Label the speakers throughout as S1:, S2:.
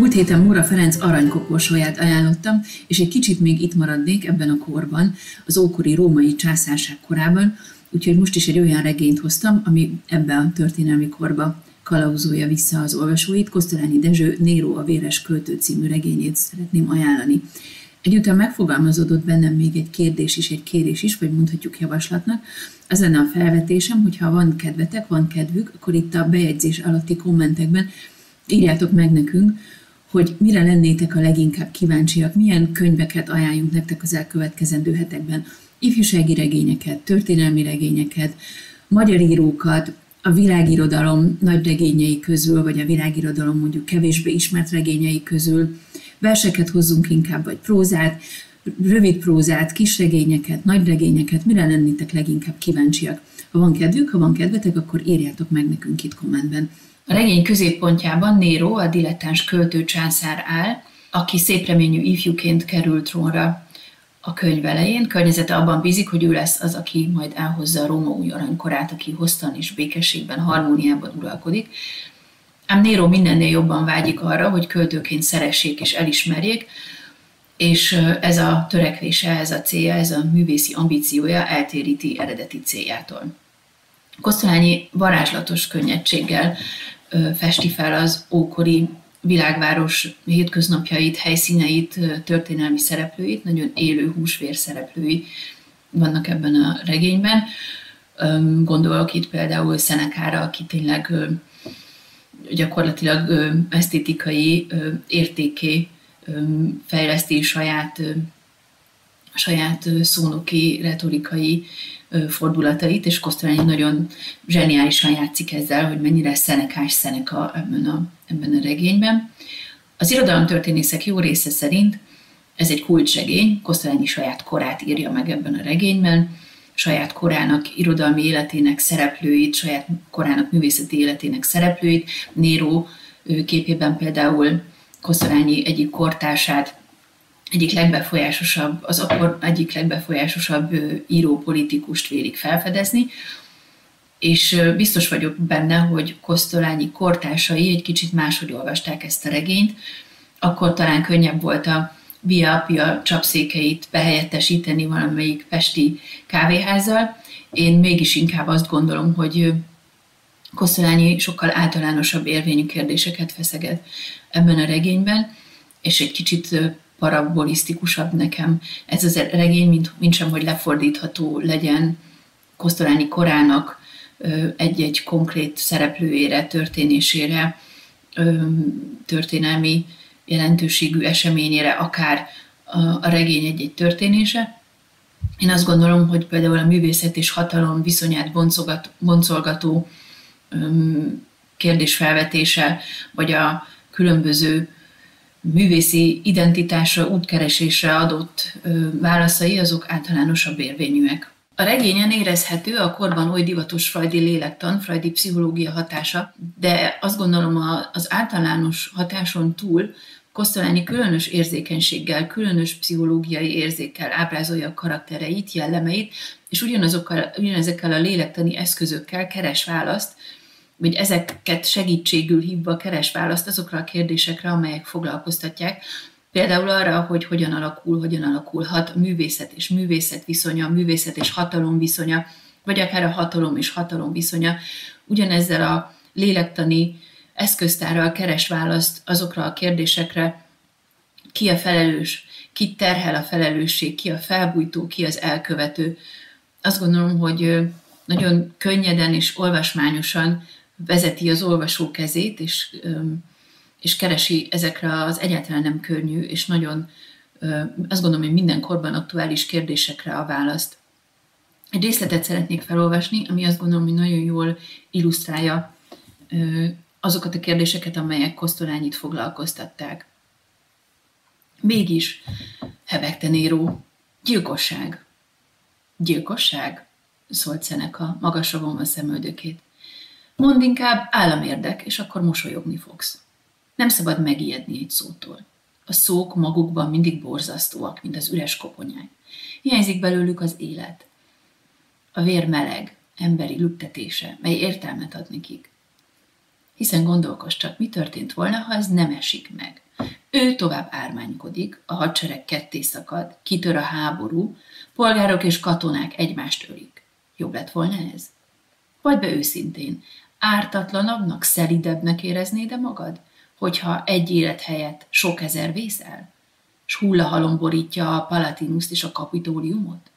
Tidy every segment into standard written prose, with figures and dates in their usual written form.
S1: Múlt héten Móra Ferenc aranykoporsóját ajánlottam, és egy kicsit még itt maradnék ebben a korban, az ókori római császárság korában, úgyhogy most is egy olyan regényt hoztam, ami ebben a történelmi korba kalauzolja vissza az olvasóit. Kosztolányi Dezső Néró a véres költő című regényét szeretném ajánlani. Egyúttal megfogalmazódott bennem még egy kérdés is, egy kérés is, vagy mondhatjuk javaslatnak. Az lenne a felvetésem, hogyha van kedvetek, van kedvük, akkor itt a bejegyzés alatti kommentekben írjátok meg nekünk, hogy mire lennétek a leginkább kíváncsiak, milyen könyveket ajánljunk nektek az elkövetkezendő hetekben. Ifjúsági regényeket, történelmi regényeket, magyar írókat, a világirodalom nagy regényei közül, vagy a világirodalom mondjuk kevésbé ismert regényei közül, verseket hozzunk inkább, vagy prózát, rövid prózát, kisregényeket, nagy regényeket, mire lennétek leginkább kíváncsiak. Ha van kedvük, ha van kedvetek, akkor írjátok meg nekünk itt kommentben. A regény középpontjában Néró, a dilettáns költő császár áll, aki szépreményű ifjúként került trónra a könyv elején. Környezete abban bízik, hogy ő lesz az, aki majd elhozza a Róma új aranykorát, aki hoztan és békességben, harmóniában uralkodik. Ám Néró mindennél jobban vágyik arra, hogy költőként szeressék és elismerjék, és ez a törekvése, ez a célja, ez a művészi ambíciója eltéríti eredeti céljától. Kosztolányi varázslatos könnyedséggel festi fel az ókori világváros hétköznapjait, helyszíneit, történelmi szereplőit, nagyon élő húsvér szereplői vannak ebben a regényben. Gondolok itt például Szenekára, aki tényleg gyakorlatilag esztétikai értéké fejleszti saját szónoki, retorikai fordulatait, és Kosztolányi nagyon zseniálisan játszik ezzel, hogy mennyire szenekás Szeneka ebben a regényben. Az irodalomtörténészek jó része szerint ez egy kulcsregény, Kosztolányi saját korát írja meg ebben a regényben, saját korának irodalmi életének szereplőit, saját korának művészeti életének szereplőit. Néró képében például Kosztolányi egyik kortársát, az akkor egyik legbefolyásosabb író-politikust vélik felfedezni, és biztos vagyok benne, hogy Kosztolányi kortársai egy kicsit máshogy olvasták ezt a regényt. Akkor talán könnyebb volt a Via Appia csapszékeit behelyettesíteni valamelyik pesti kávéházzal. Én mégis inkább azt gondolom, hogy Kosztolányi sokkal általánosabb érvényű kérdéseket feszeget ebben a regényben, és egy kicsit parabolisztikusabb nekem ez az regény, mint sem, hogy lefordítható legyen Kosztolányi korának egy-egy konkrét szereplőjére, történésére, történelmi jelentőségű eseményére, akár a regény egy-egy történése. Én azt gondolom, hogy például a művészet és hatalom viszonyát boncolgató kérdésfelvetése, vagy a különböző művészi identitásra, útkeresésre adott válaszai, azok általánosabb érvényűek. A regényen érezhető a korban oly divatos freudi lélektan, freudi pszichológia hatása, de azt gondolom az általános hatáson túl Kosztolányi különös érzékenységgel, különös pszichológiai érzékkel ábrázolja a karaktereit, jellemeit, és ugyanezekkel a lélektani eszközökkel keres választ, vagy ezeket segítségül hívva keres választ azokra a kérdésekre, amelyek foglalkoztatják. Például arra, hogy hogyan alakulhat a művészet és művészet viszonya, a művészet és hatalom viszonya, vagy akár a hatalom és hatalom viszonya. Ugyanezzel a lélektani eszköztárral keres választ azokra a kérdésekre, ki a felelős, ki terhel a felelősség, ki a felbujtó, ki az elkövető. Azt gondolom, hogy nagyon könnyeden és olvasmányosan vezeti az olvasó kezét, és keresi ezekre az egyáltalán nem könnyű, és nagyon azt gondolom, hogy minden korban aktuális kérdésekre a választ. Egy részletet szeretnék felolvasni, ami azt gondolom, hogy nagyon jól illusztrálja azokat a kérdéseket, amelyek Kosztolányit foglalkoztatták. Mégis, hebegte Néró, gyilkosság. Gyilkosság? Szólt Szeneka, magasra vonva szemöldökét. Mondd inkább államérdek, és akkor mosolyogni fogsz. Nem szabad megijedni egy szótól. A szók magukban mindig borzasztóak, mint az üres koponyák. Hiányzik belőlük az élet. A vér meleg, emberi lüktetése, mely értelmet ad nekik. Hiszen gondolkozz csak, mi történt volna, ha ez nem esik meg. Ő tovább ármánykodik, a hadsereg ketté szakad, kitör a háború, polgárok és katonák egymást ölik. Jobb lett volna ez? Vagy be őszintén, ártatlanabbnak, szelidebbnek éreznéd-e magad, hogyha egy élet helyett sok ezer vészel, s hullahalom borítja a Palatinuszt és a Kapitóliumot?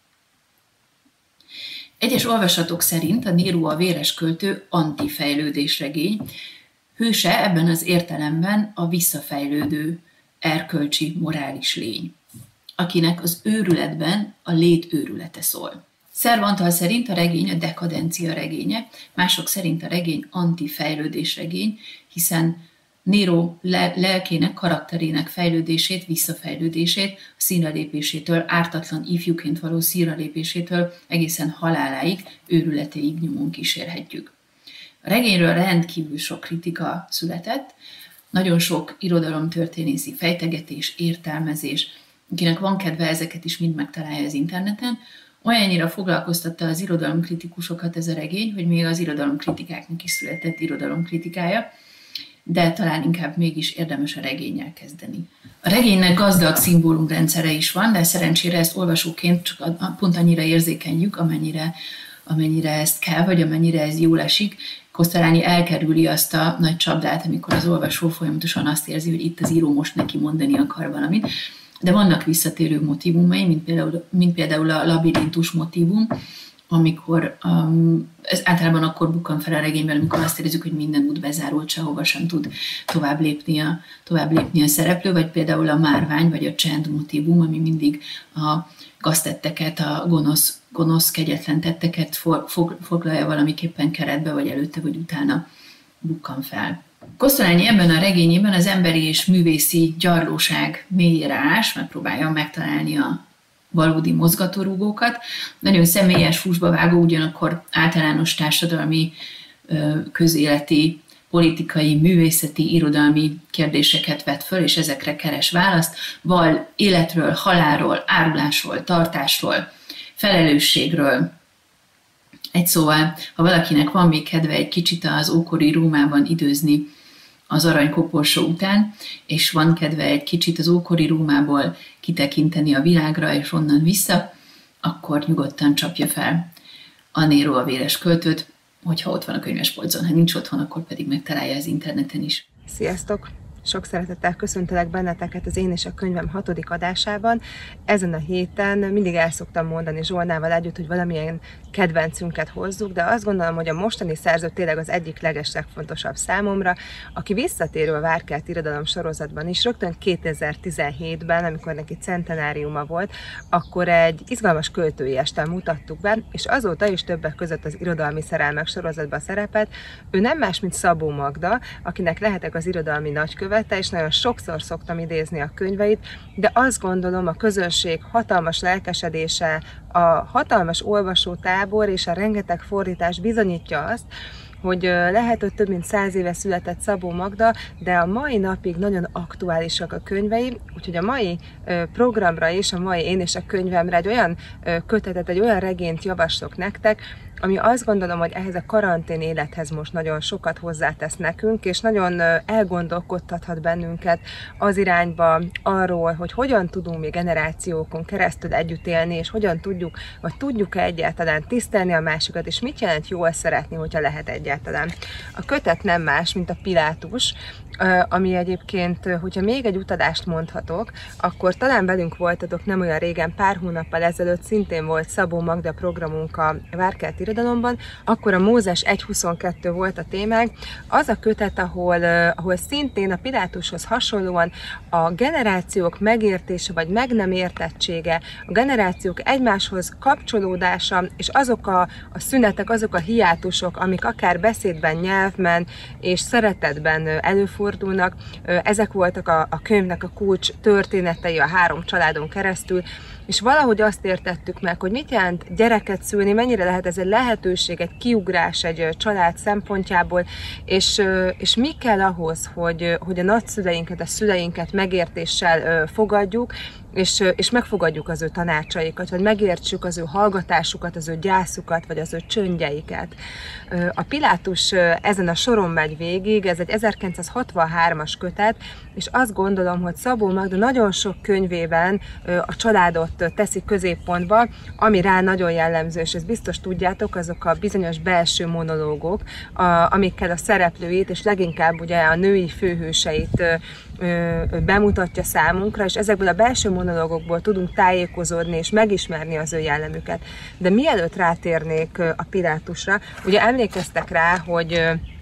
S1: Egyes olvasatok szerint a Nero a véres költő antifejlődésregény, hőse ebben az értelemben a visszafejlődő, erkölcsi, morális lény, akinek az őrületben a lét őrülete szól. Szervantal szerint a regény a dekadencia regénye, mások szerint a regény antifejlődés regény, hiszen Nero lelkének, karakterének fejlődését, visszafejlődését, a színre lépésétől, ártatlan ifjúként való színre lépésétől egészen haláláig, őrületéig nyomon kísérhetjük. A regényről rendkívül sok kritika született, nagyon sok irodalomtörténészi fejtegetés, értelmezés, akinek van kedve, ezeket is mind megtalálja az interneten. Olyannyira foglalkoztatta az irodalomkritikusokat ez a regény, hogy még az irodalomkritikáknak is született irodalomkritikája, de talán inkább mégis érdemes a regénnyel kezdeni. A regénynek gazdag szimbólumrendszere is van, de szerencsére ezt olvasóként csak pont annyira érzékenyük, amennyire ezt kell, vagy amennyire ez jól esik. Kosztolányi elkerüli azt a nagy csapdát, amikor az olvasó folyamatosan azt érzi, hogy itt az író most neki mondani akar valamit. De vannak visszatérő motívumai, mint például a labirintus motívum, amikor ez általában akkor bukkan fel a regényben, amikor azt érezzük, hogy minden út bezárult, sehova sem tud tovább lépni a szereplő, vagy például a márvány, vagy a csend motívum, ami mindig a gaztetteket, a gonosz kegyetlen tetteket foglalja valamiképpen keretbe, vagy előtte, vagy utána bukkan fel. Kosztolányi ebben a regényében az emberi és művészi gyarlóság mélyére ás, megpróbálja megtalálni a valódi mozgatórugókat. Nagyon személyes, fúsba vágó, ugyanakkor általános társadalmi, közéleti, politikai, művészeti, irodalmi kérdéseket vet föl, és ezekre keres választ. Val életről, halálról, árulásról, tartásról, felelősségről. Egy szóval, ha valakinek van még kedve egy kicsit az ókori Rómában időzni az aranykoporsó után, és van kedve egy kicsit az ókori Rómából kitekinteni a világra, és onnan vissza, akkor nyugodtan csapja fel a Nero a véres költőt, hogyha ott van a könyvespolcon. Ha nincs otthon, akkor pedig megtalálja az interneten is.
S2: Sziasztok! Sok szeretettel köszöntelek benneteket az Én és a könyvem 6. adásában. Ezen a héten mindig el szoktam mondani Zsolnával együtt, hogy valamilyen kedvencünket hozzuk, de azt gondolom, hogy a mostani szerző tényleg az egyik legfontosabb számomra, aki visszatérő a Várkert irodalom sorozatban is, rögtön 2017-ben, amikor neki centenáriuma volt, akkor egy izgalmas költői esten mutattuk be, és azóta is többek között az Irodalmi Szerelmek sorozatban szerepelt. Ő nem más, mint Szabó Magda, akinek lehetek az irodalmi nagykövete, és nagyon sokszor szoktam idézni a könyveit, de azt gondolom, a közönség hatalmas lelkesedése, a hatalmas olvasótábor és a rengeteg fordítás bizonyítja azt, hogy lehet, hogy több mint 100 éve született Szabó Magda, de a mai napig nagyon aktuálisak a könyvei, úgyhogy a mai programra és a mai Én és a könyvemre egy olyan kötetet, egy olyan regényt javaslok nektek, ami azt gondolom, hogy ehhez a karantén élethez most nagyon sokat hozzátesz nekünk, és nagyon elgondolkodtathat bennünket az irányba arról, hogy hogyan tudunk mi generációkon keresztül együtt élni, és hogyan tudjuk, vagy tudjuk-e egyáltalán tisztelni a másikat, és mit jelent jól szeretni, hogyha lehet egyáltalán. A kötet nem más, mint a Pilátus, ami egyébként, hogyha még egy utadást mondhatok, akkor talán velünk voltatok nem olyan régen, pár hónappal ezelőtt szintén volt Szabó Magda programunk a Várkert irodalomban, akkor a Mózes 1.22 volt a témánk. Az a kötet, ahol szintén a Pilátushoz hasonlóan a generációk megértése vagy meg nem értettsége, a generációk egymáshoz kapcsolódása, és azok a szünetek, azok a hiátusok, amik akár beszédben, nyelvben és szeretetben előfordulnak, ezek voltak a könyvnek a kulcs történetei a 3 családon keresztül, és valahogy azt értettük meg, hogy mit jelent gyereket szülni, mennyire lehet ez egy lehetőség, egy kiugrás egy család szempontjából, és mi kell ahhoz, hogy a nagyszüleinket, a szüleinket megértéssel fogadjuk, és megfogadjuk az ő tanácsaikat, vagy megértsük az ő hallgatásukat, az ő gyászukat, vagy az ő csöndjeiket. A Pilátus ezen a soron megy végig, ez egy 1963-as kötet, és azt gondolom, hogy Szabó Magda nagyon sok könyvében a családot teszi középpontba, ami rá nagyon jellemző, és ezt biztos tudjátok, azok a bizonyos belső monológok, amikkel a szereplőit, és leginkább ugye a női főhőseit bemutatja számunkra, és ezekből a belső monológokból tudunk tájékozódni és megismerni az ő jellemüket. De mielőtt rátérnék a Pilátusra, ugye emlékeztek rá, hogy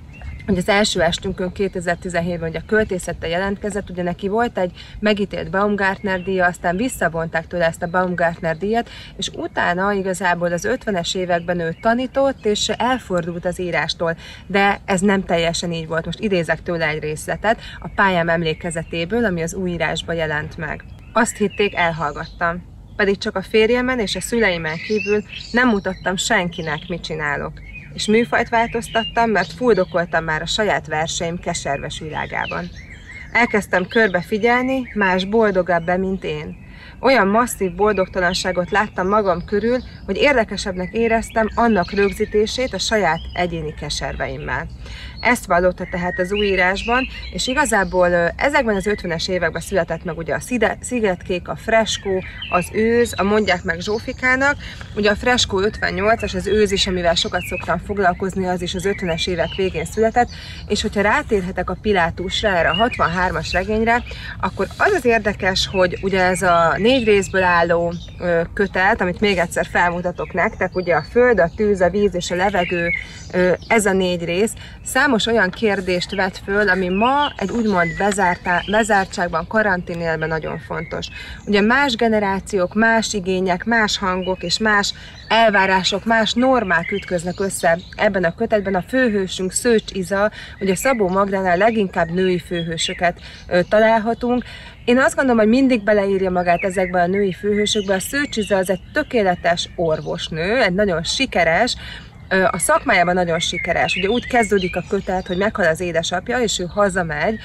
S2: az első estünkön 2017-ben ugye a költészettel jelentkezett, ugye neki volt egy megítélt Baumgartner díja, aztán visszavonták tőle ezt a Baumgartner díjat, és utána igazából az 50-es években ő tanított, és elfordult az írástól, de ez nem teljesen így volt. Most idézek tőle egy részletet a Pályám emlékezetéből, ami az új írásban jelent meg. Azt hitték, elhallgattam, pedig csak a férjemen és a szüleimen kívül nem mutattam senkinek, mit csinálok. És műfajt változtattam, mert fuldokoltam már a saját verseim keserves világában. Elkezdtem körbe figyelni, más boldogabb, mint én. Olyan masszív boldogtalanságot láttam magam körül, hogy érdekesebbnek éreztem annak rögzítését a saját egyéni keserveimmel. Ezt vallotta tehát az új írásban, és igazából ezekben az 50-es években született meg ugye a Szigetkék, a Freskó, az Őz, a Mondják meg Zsófikának. Ugye a Freskó 58-as, az Őz is, amivel sokat szoktam foglalkozni, az is az 50-es évek végén született, és hogyha rátérhetek a Pilátusra, erre a 63-as regényre, akkor az érdekes, hogy ugye ez a 4 részből álló kötet, amit még egyszer felmutatok nektek, ugye a föld, a tűz, a víz és a levegő, ez a 4 rész, számos olyan kérdést vet föl, ami ma egy úgymond bezártságban, karanténélben nagyon fontos. Ugye más generációk, más igények, más hangok és más elvárások, más normák ütköznek össze ebben a kötetben. A főhősünk Szőcs Iza, ugye Szabó Magdánál leginkább női főhősöket találhatunk. Én azt gondolom, hogy mindig beleírja magát ezekbe a női főhősökbe. A Szőcs Iza az egy tökéletes orvosnő, egy nagyon sikeres, a szakmájában nagyon sikeres. Ugye úgy kezdődik a kötet, hogy meghal az édesapja, és ő hazamegy,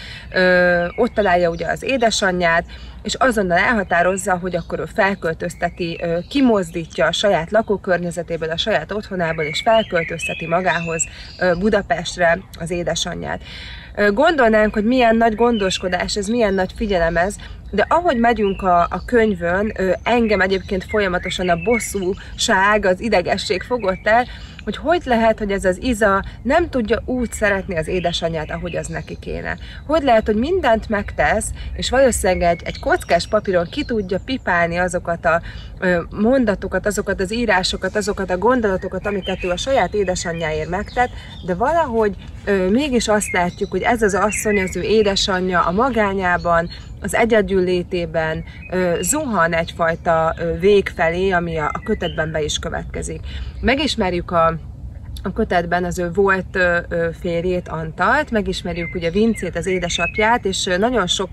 S2: ott találja ugye az édesanyját, és azonnal elhatározza, hogy akkor ő felköltözteti, kimozdítja a saját lakókörnyezetéből, a saját otthonából, és felköltözteti magához Budapestre az édesanyját. Gondolnánk, hogy milyen nagy gondoskodás ez, milyen nagy figyelem ez, de ahogy megyünk a könyvön, engem egyébként folyamatosan a bosszúság, az idegesség fogott el, hogy lehet, hogy ez az Iza nem tudja úgy szeretni az édesanyját, ahogy az neki kéne. Hogy lehet, hogy mindent megtesz, és valószínűleg egy kockás papíron ki tudja pipálni azokat a mondatokat, azokat az írásokat, azokat a gondolatokat, amiket ő a saját édesanyjáért megtett, de valahogy mégis azt látjuk, hogy ez az asszony, az ő édesanyja a magányában, az egyedüllétében zuhan egyfajta vég felé, ami a kötetben be is következik. Megismerjük a kötetben az ő volt férjét, Antalt, megismerjük ugye Vincét, az édesapját, és nagyon sok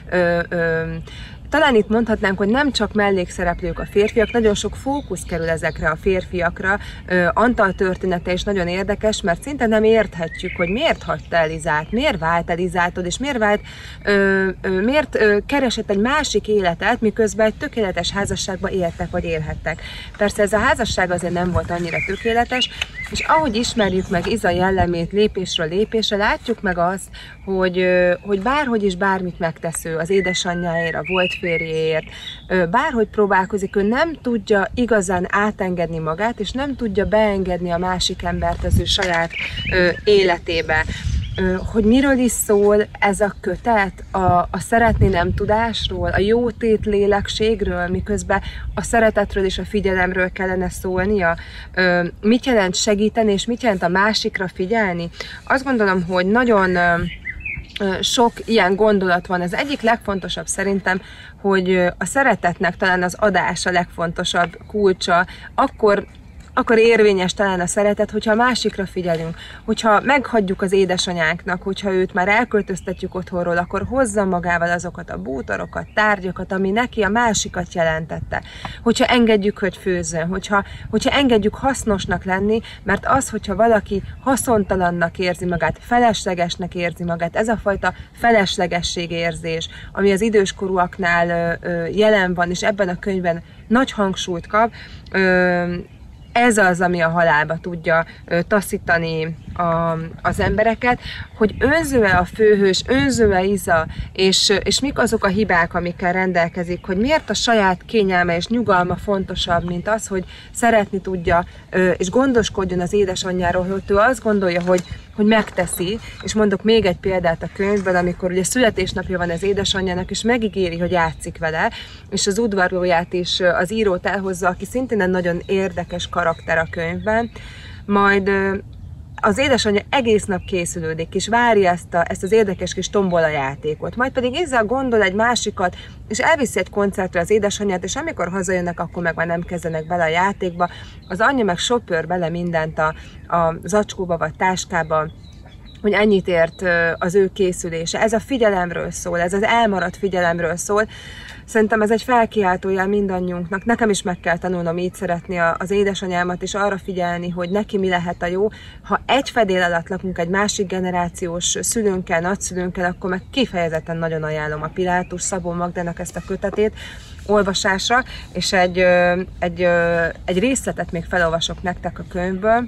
S2: talán itt mondhatnánk, hogy nem csak mellékszereplők a férfiak, nagyon sok fókusz kerül ezekre a férfiakra. Antal története is nagyon érdekes, mert szinte nem érthetjük, hogy miért hagyta el Izát, miért vált el Izától, és miért keresett egy másik életet, miközben egy tökéletes házasságban éltek, vagy élhettek. Persze ez a házasság azért nem volt annyira tökéletes, és ahogy ismerjük meg Iza jellemét lépésről lépésre, látjuk meg azt, hogy bárhogy is bármit megtesz ő az édesanyjáért, a volt férjéért, bárhogy próbálkozik, ő nem tudja igazán átengedni magát, és nem tudja beengedni a másik embert az ő saját életébe. Hogy miről is szól ez a kötet, a szeretni nem tudásról, a jótét lélekségről, miközben a szeretetről és a figyelemről kellene szólnia. Mit jelent segíteni, és mit jelent a másikra figyelni? Azt gondolom, hogy nagyon sok ilyen gondolat van. Az egyik legfontosabb szerintem, hogy a szeretetnek talán az adás a legfontosabb kulcsa, akkor érvényes talán a szeretet, hogyha a másikra figyelünk, hogyha meghagyjuk az édesanyánknak, hogyha őt már elköltöztetjük otthonról, akkor hozza magával azokat a bútorokat, tárgyakat, ami neki a másikat jelentette. Hogyha engedjük, hogy főzzön, hogyha engedjük hasznosnak lenni, mert az, hogyha valaki haszontalannak érzi magát, feleslegesnek érzi magát, ez a fajta feleslegességérzés, ami az időskorúaknál jelen van, és ebben a könyvben nagy hangsúlyt kap, ez az, ami a halálba tudja taszítani az embereket, hogy önző-e a főhős, önző-e Iza, és mik azok a hibák, amikkel rendelkezik, hogy miért a saját kényelme és nyugalma fontosabb, mint az, hogy szeretni tudja, és gondoskodjon az édesanyjáról, hogy ő azt gondolja, hogy megteszi, és mondok még egy példát a könyvben, amikor ugye születésnapja van az édesanyjának, és megígéri, hogy játszik vele, és az udvarlóját is az írót elhozza, aki szintén egy nagyon érdekes karakter a könyvben, majd az édesanyja egész nap készülődik, és várja ezt az érdekes kis tombola játékot. Majd pedig Iza gondol egy másikat, és elviszi egy koncertre az édesanyját, és amikor hazajönnek, akkor meg már nem kezdenek bele a játékba. Az anyja meg sopör bele mindent a zacskóba vagy táskába, hogy ennyit ért az ő készülése. Ez a figyelemről szól, ez az elmaradt figyelemről szól. Szerintem ez egy felkiáltójel mindannyiunknak. Nekem is meg kell tanulnom így szeretni az édesanyámat, és arra figyelni, hogy neki mi lehet a jó. Ha egy fedél alatt lakunk egy másik generációs szülőnkkel, nagyszülőnkkel, akkor meg kifejezetten nagyon ajánlom a Pilátus Szabó Magdának ezt a kötetét olvasásra, és egy részletet még felolvasok nektek a könyvből,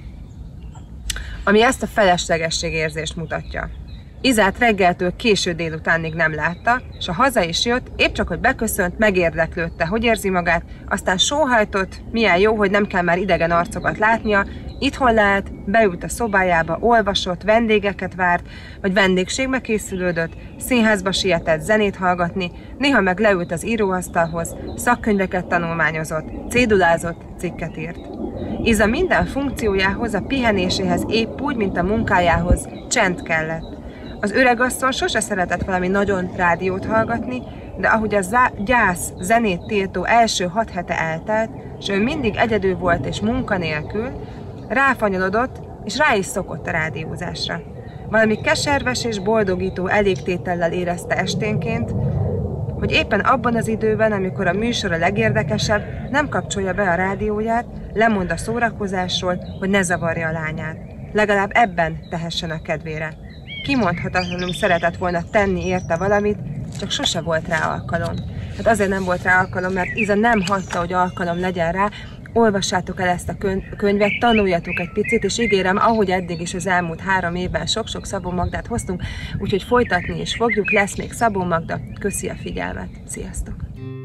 S2: ami ezt a feleslegességérzést mutatja. Izát reggeltől késő délutánig nem látta, és ha haza is jött, épp csak, hogy beköszönt, megérdeklődte, hogy érzi magát, aztán sóhajtott, milyen jó, hogy nem kell már idegen arcokat látnia, itthon lehet, beült a szobájába, olvasott, vendégeket várt, vagy vendégségbe készülődött, színházba sietett zenét hallgatni, néha meg leült az íróasztalhoz, szakkönyveket tanulmányozott, cédulázott, cikket írt. Iza minden funkciójához, a pihenéséhez épp úgy, mint a munkájához csend kellett. Az öregasszony sose szeretett valami nagyon rádiót hallgatni, de ahogy a gyász zenét tiltó első 6 hete eltelt, és ő mindig egyedül volt és munkanélkül, ráfanyolodott, és rá is szokott a rádiózásra. Valami keserves és boldogító elégtétellel érezte esténként, hogy éppen abban az időben, amikor a műsor a legérdekesebb, nem kapcsolja be a rádióját, lemond a szórakozásról, hogy ne zavarja a lányát. Legalább ebben tehessen a kedvére. Kimondhatatlanul szeretett volna tenni érte valamit, csak sose volt rá alkalom. Hát azért nem volt rá alkalom, mert Iza nem hagyta, hogy alkalom legyen rá. Olvassátok el ezt a könyvet, tanuljatok egy picit, és ígérem, ahogy eddig is az elmúlt 3 évben sok-sok Szabó Magdát hoztunk, úgyhogy folytatni is fogjuk, lesz még Szabó Magda. Köszi a figyelmet, sziasztok!